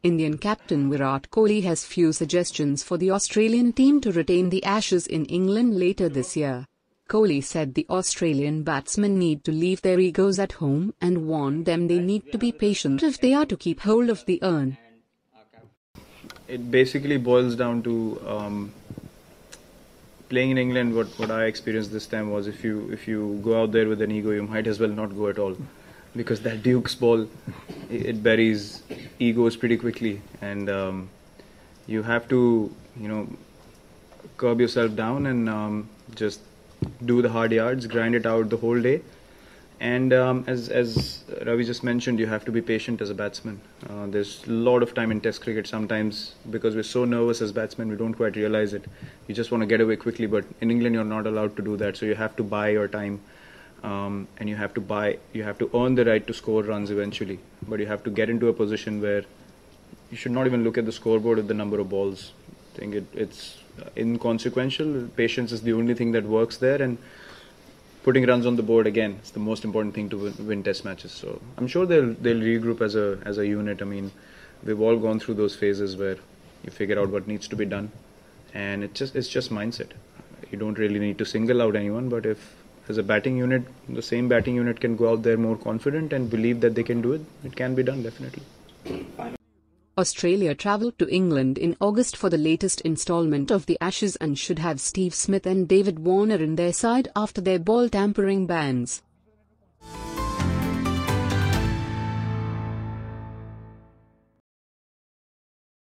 Indian captain Virat Kohli has few suggestions for the Australian team to retain the Ashes in England later this year. Kohli said the Australian batsmen need to leave their egos at home and warned them they need to be patient if they are to keep hold of the urn. It basically boils down to playing in England. What I experienced this time was if you go out there with an ego, you might as well not go at all, because that Duke's ball, it buries egos pretty quickly, and you have to curb yourself down and just do the hard yards, grind it out the whole day. And as Ravi just mentioned, you have to be patient as a batsman. There's a lot of time in Test cricket. Sometimes because we're so nervous as batsmen, we don't quite realize it. You just want to get away quickly, but in England you're not allowed to do that. So you have to buy your time, and you have to earn the right to score runs eventually. But you have to get into a position where you should not even look at the scoreboard at the number of balls. I think it's inconsequential. Patience is the only thing that works there, and putting runs on the board again is the most important thing to win Test matches. So I'm sure they'll regroup as a unit. I mean, we've all gone through those phases where you figure out what needs to be done, and it's just mindset. You don't really need to single out anyone, but if as a batting unit, the same batting unit can go out there more confident and believe that they can do it, it can be done definitely. Australia travelled to England in August for the latest instalment of the Ashes and should have Steve Smith and David Warner in their side after their ball tampering bans.